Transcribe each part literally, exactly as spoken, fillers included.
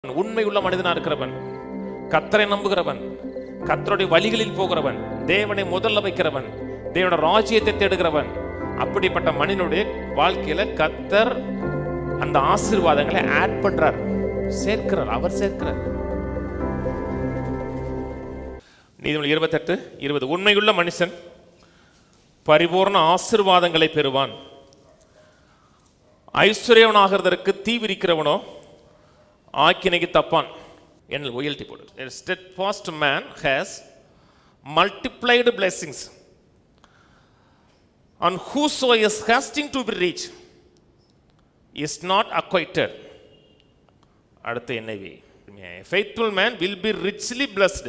உண்மையுள்ள மனிதனா இருக்கிறவன், கர்த்தரை நம்புகிறவன், கர்த்தருடைய வழிகளில் போகிறவன், தேவனை முதல்ல வைக்கிறவன், தேவனுடைய ராஜ்யத்தை தேடுகிறவன், அப்படிப்பட்ட மனிதனுடைய வாழ்க்கையில கர்த்தர் அந்த ஆசீர்வாதங்களை ஆட் பண்றார், சேர்க்கிறார், அவர் சேர்க்கிறார். நீதிமொழி இருபத்தி எட்டு இருபது உண்மையுள்ள மனுஷன் பரிபூர்ண ஆசீர்வாதங்களை பெறுவான். ஐஸ்வர்யவனாகிறதற்கு தீவிரிக்கிறவனோ ஆக்கினைக்கு தப்பான். என்ன உயர்த்தி போடு. A steadfast man has multiplied blessings, and whoso is hasting to be rich is not acquitted. அடுத்து N I V. A faithful man will be richly blessed,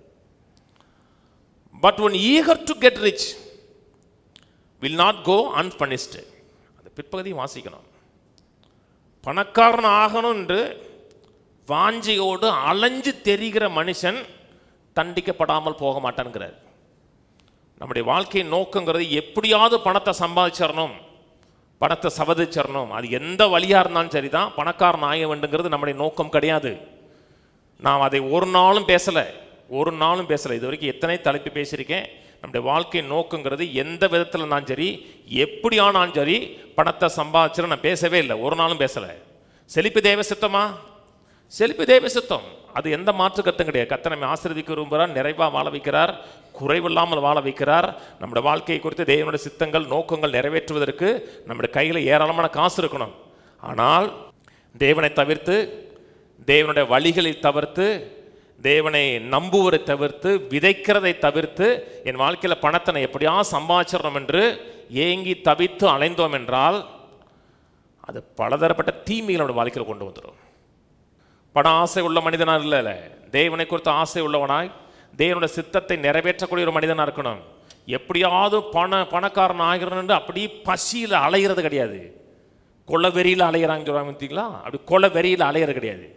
but one eager to get rich will not go unpunished. அந்த பிற்பகுதியை வாசிக்கணும். பணக்காரன் ஆகணும் என்று வாஞ்சியோடு அலைஞ்சு தெரிகிற மனுஷன் தண்டிக்கப்படாமல் போக மாட்டான்ங்கிறார். நம்முடைய வாழ்க்கையின் நோக்கங்கிறது எப்படியாவது பணத்தை சம்பாதிச்சிடணும், பணத்தை சவதிச்சிடணும். அது எந்த வழியாக இருந்தாலும் சரிதான், பணக்காரன் ஆக வேண்டுங்கிறது நம்முடைய நோக்கம் கிடையாது. நான் அதை ஒரு நாளும் பேசலை, ஒரு நாளும் பேசலை. இது வரைக்கும் எத்தனை தலைப்பு பேசியிருக்கேன். நம்முடைய வாழ்க்கையின் நோக்கங்கிறது எந்த விதத்தில் நான் சரி, எப்படி ஆனாலும் சரி, பணத்தை சம்பாதிச்சிட நான் பேசவே இல்லை, ஒரு நாளும் பேசலை. செழிப்பு தேவ சித்தமா? செழிப்பு தேவ சித்தம். அது எந்த மாற்று கருத்தும் கிடையாது. கர்த்தர் நம்மை ஆசீர்வதிக்க விரும்புகிறார், நிறைவாக வாழ வைக்கிறார், குறைவில்லாமல் வாழ வைக்கிறார். நம்முடைய வாழ்க்கையை குறித்து தேவனுடைய சித்தங்கள் நோக்கங்கள் நிறைவேற்றுவதற்கு நம்முடைய கையில் ஏராளமான காசு இருக்கணும். ஆனால் தேவனை தவிர்த்து, தேவனுடைய வழிகளை தவிர்த்து, தேவனை நம்புவதை தவிர்த்து, விதைக்கிறதை தவிர்த்து, என் வாழ்க்கையில் பணத்தை நான் எப்படியா சம்பாதிச்சிடணும் என்று ஏங்கி தவித்து அலைந்தோம் என்றால் அது பலதரப்பட்ட தீமைகளோட வாழ்க்கையில் கொண்டு வந்துடும். பண ஆசை உள்ள மனிதனாக இல்லை, தேவனை குறித்த ஆசை உள்ளவனாய் தேவனுடைய சித்தத்தை நிறைவேற்றக்கூடிய ஒரு மனிதனாக இருக்கணும். எப்படியாவது பண பணக்காரன் ஆகிறன்னு அப்படி பசியில் அலைகிறது கிடையாது, கொலை வெறியில் அலைகிறாங்க சொல்லுவாங்க பார்த்தீங்களா, அப்படி கொலை வெறியில் அலைகிறது கிடையாது.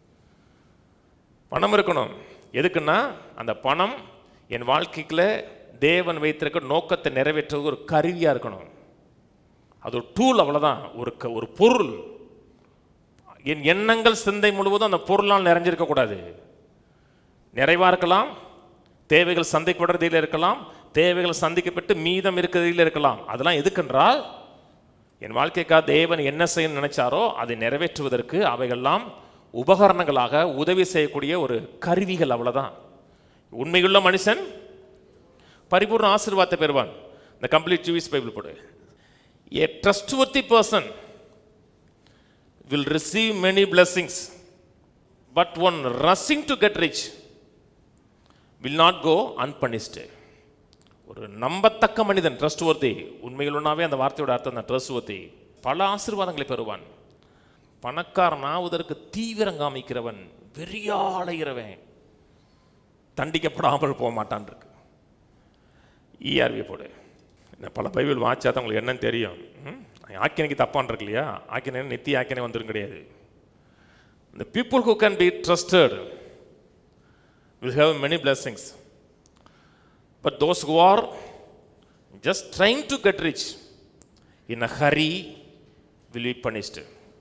பணம் இருக்கணும். எதுக்குன்னா அந்த பணம் என் வாழ்க்கைக்குள்ள தேவன் வைத்திருக்க நோக்கத்தை நிறைவேற்றுவது ஒரு கருவியாக இருக்கணும். அது ஒரு டூல், அவ்வளோதான். ஒரு ஒரு பொருள். என் எண்ணங்கள் சிந்தை முழுவதும் அந்த பொருளால் நிறைஞ்சிருக்கக்கூடாது. நிறைவாக இருக்கலாம், தேவைகள் சந்திக்கப்படுறதில் இருக்கலாம், தேவைகள் சந்திக்கப்பட்டு மீதம் இருக்கிறதில் இருக்கலாம். அதெல்லாம் எதுக்கென்றால் என் வாழ்க்கைக்காக தேவன் என்ன செய்ய நினைச்சாரோ அதை நிறைவேற்றுவதற்கு அவைகள்லாம் உபகரணங்களாக உதவி செய்யக்கூடிய ஒரு கருவிகள், அவ்வளோதான். உண்மையுள்ள மனுஷன் பரிபூர்ண ஆசீர்வாதத்தை பெறுவான். இந்த கம்ப்ளீட் ஜூவிஷ் பைபிள் போடு. A trustworthy person will receive many blessings, but one rushing to get rich will not go unpunished. ஒரு நம்பத்தக்க மனிதன், ட்ரஸ்ட்வர்த்தி, உண்மையிலுன்னாவே அந்த வார்த்தையோட அர்த்தம் தான் ட்ரஸ்ட்வர்த்தி, பல ஆசீர்வாதங்களை பெறுவான். பணக்காரன் ஆவதற்கு தீவிரம் காமிக்கிறவன், வெறியாளைகிறவன் தண்டிக்கப்படாமல் போக மாட்டான் இருக்கு. இஆர்வி போடு. பல பைபிள் வாட்சா தான் உங்களுக்கு என்னன்னு தெரியும். ஆக்கினைக்கு தப்பான் இருக்கு இல்லையா, ஆக்கினை நித்திய ஆக்கினை வந்துடும் கிடையாது. The people who can be trusted will have many blessings, but those who are just trying to get rich in a hurry will be punished.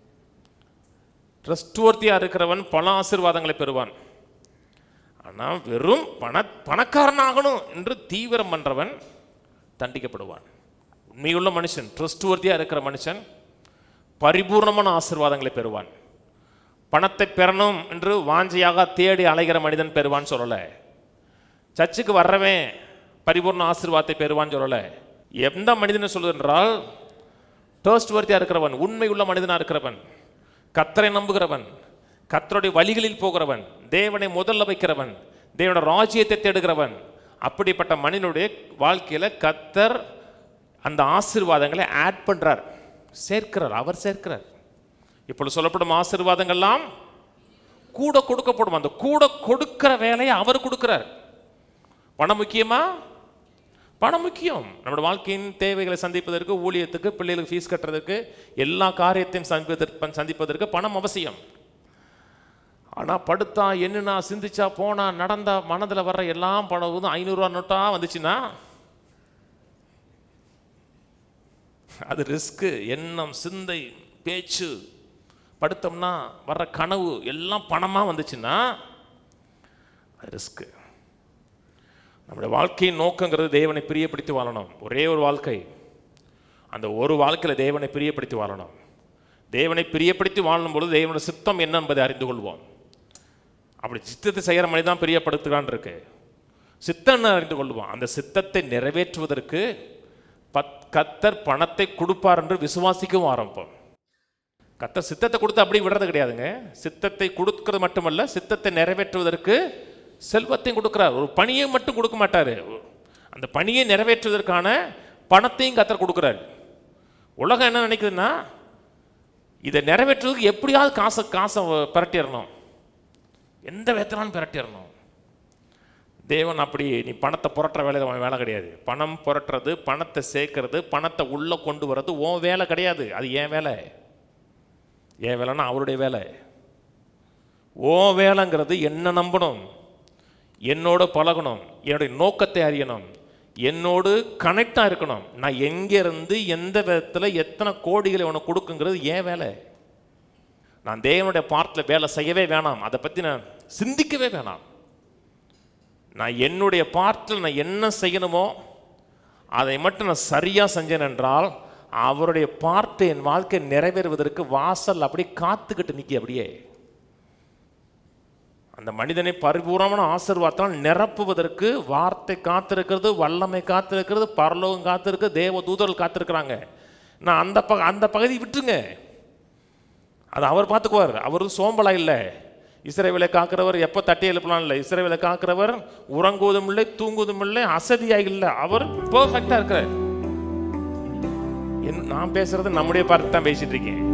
ட்ரஸ்ட்வர்த்தியாக இருக்கிறவன் பல ஆசீர்வாதங்களை பெறுவான். ஆனால் வெறும் பண பணக்காரனாகணும் என்று தீவிரம் பண்ணுறவன் தண்டிக்கப்படுவான். உண்மையுள்ள மனுஷன், ட்ரஸ்ட்வர்த்தியாக இருக்கிற மனுஷன் பரிபூர்ணமான ஆசீர்வாதங்களை பெறுவான். பணத்தை பெறணும் என்று வாஞ்சையாக தேடி அலைகிற மனிதன் பெறுவான்னு சொல்லலை. சர்ச்சுக்கு வர்றவன் பரிபூர்ண ஆசீர்வாதத்தை பெறுவான்னு சொல்லலை. எந்த மனிதனை சொல்லுதென்றால் ட்ரஸ்ட்வர்த்தியாக இருக்கிறவன், உண்மையுள்ள மனிதனாக இருக்கிறவன், கர்த்தரை நம்புகிறவன், கர்த்தருடைய வழிகளில் போகிறவன், தேவனை முதல்ல வைக்கிறவன், தேவனுடைய ராஜ்யத்தை தேடுகிறவன், அப்படிப்பட்ட மனிதனுடைய வாழ்க்கையில் கர்த்தர் அந்த ஆசீர்வாதங்களை ஆட் பண்ணுறார், சேர்க்கிறார், அவர் சேர்க்கிறார். இப்பொழுது சொல்லப்படும் ஆசீர்வாதங்கள்லாம் கூட கொடுக்கப்படும். அந்த கூட கொடுக்கிற வேலையை அவர் கொடுக்கிறார். பணம் முக்கியமா? பணம் முக்கியம். நம்முடைய வாழ்க்கையின் தேவைகளை சந்திப்பதற்கு, ஊழியத்துக்கு, பிள்ளைகளுக்கு ஃபீஸ் கட்டுறதுக்கு, எல்லா காரியத்தையும் சந்திப்பதற்கு சந்திப்பதற்கு பணம் அவசியம். ஆனால் படுத்தா என்னன்னா சிந்திச்சா போனா நடந்தா மனதில் வர்ற எல்லாம் பணம் ஐநூறுரூவா நோட்டா வந்துச்சுன்னா அது ரிஸ்க்கு. எண்ணம், சிந்தை, பேச்சு, படுத்தோம்னா வர்ற கனவு எல்லாம் பணமாக வந்துச்சுன்னா அது ரிஸ்க்கு. நம்முடைய வாழ்க்கையின் நோக்கங்கிறது தேவனை பிரியப்படுத்தி வாழணும். ஒரே ஒரு வாழ்க்கை, அந்த ஒரு வாழ்க்கையில் தேவனை பிரியப்படுத்தி வாழணும். தேவனை பிரியப்படுத்தி வாழும் பொழுது தேவனுடைய சித்தம் என்ன என்பதை அறிந்து கொள்வோம். அப்படி சித்தத்தை செய்கிற மாதிரி தான் பிரியப்படுத்துகிறான் இருக்கு. சித்தம் அறிந்து கொள்வோம். அந்த சித்தத்தை நிறைவேற்றுவதற்கு பத் கத்தர் பணத்தை கொடுப்பார் என்று விசுவாசிக்கவும் ஆரம்பிப்போம். கத்தர் சித்தத்தை கொடுத்து அப்படி விடுறது கிடையாதுங்க. சித்தத்தை கொடுக்கிறது மட்டுமல்ல, சித்தத்தை நிறைவேற்றுவதற்கு செல்வத்தையும் கொடுக்குறார். ஒரு பணியை மட்டும் கொடுக்க மாட்டார், அந்த பணியை நிறைவேற்றுவதற்கான பணத்தையும் கத்தர் கொடுக்குறார். உலகம் என்ன நினைக்குதுன்னா, இதை நிறைவேற்றுவதற்கு எப்படியாவது காசை காசை பிரட்டிடணும், எந்த விதத்தினாலும் பிரட்டிடணும். தேவன் அப்படி நீ பணத்தை புரட்டுற வேலை வேலை கிடையாது. பணம் புரட்டுறது, பணத்தை சேர்க்கறது, பணத்தை உள்ளே கொண்டு வர்றது உன் வேலை கிடையாது. அது ஏன் வேலை. ஏன் வேலைன்னா அவருடைய வேலை. ஓ வேலைங்கிறது என்ன நம்பணும், என்னோட பழகணும், என்னுடைய நோக்கத்தை அறியணும், என்னோடு கனெக்டாக இருக்கணும். நான் எங்கேருந்து எந்த விதத்தில் எத்தனை கோடிகளை உனக்கு கொடுக்குங்கிறது ஏன் வேலை. நான் தேவனுடைய பார்ட்டில் வேலை செய்யவே வேணாம், அதை பற்றி நான் சிந்திக்கவே வேணாம். நான் என்னுடைய பார்ட்டில் நான் என்ன செய்யணுமோ அதை மட்டும் நான் சரியாக செஞ்சேன் என்றால் அவருடைய பார்ட்டு என் வாழ்க்கை நிறைவேறுவதற்கு வாசல் அப்படி காத்துக்கிட்டு நிற்கி. அப்படியே அந்த மனிதனை பரிபூர்ணமான ஆசீர்வாதத்தால் நிரப்புவதற்கு வார்த்தை காத்திருக்கிறது, வல்லமை காத்திருக்கிறது, பரலோகம் காத்திருக்கு, தேவ தூதர்கள் காத்திருக்கிறாங்க. நான் அந்த ப அந்த பகுதி விட்டுருங்க, அது அவர் பார்த்துக்குவார். அவரு சோம்பலா இல்லை. இஸ்ரவேலை காக்கிறவர் எப்போ தட்டி எழுப்பலாம் இல்லை. இஸ்ரவேலை காக்கிறவர் உறங்குவதும் இல்லை, தூங்குவதும் இல்லை, அசதியாக இல்லை. அவர் பெர்ஃபெக்டாக இருக்கிறார். நான் பேசுறது நம்முடைய பார்த்து தான் பேசிட்டு இருக்கேன்.